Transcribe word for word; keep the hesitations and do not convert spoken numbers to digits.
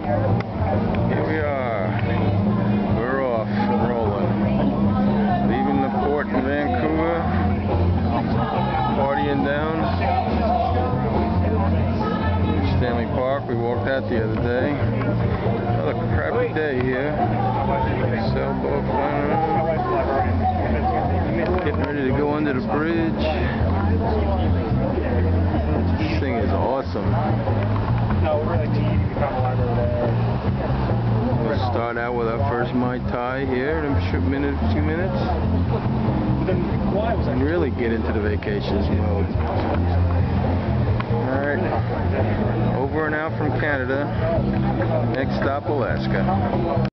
Here we are. We're off and rolling. Leaving the port in Vancouver. Partying down. Stanley Park. We walked out the other day. Another crappy day here. Sailboat flying around. Getting ready to go under the bridge. This thing is awesome. We'll start out with our first Mai Tai here in a minute, few minutes, and really get into the vacations mode. Alright, over and out from Canada. Next stop, Alaska.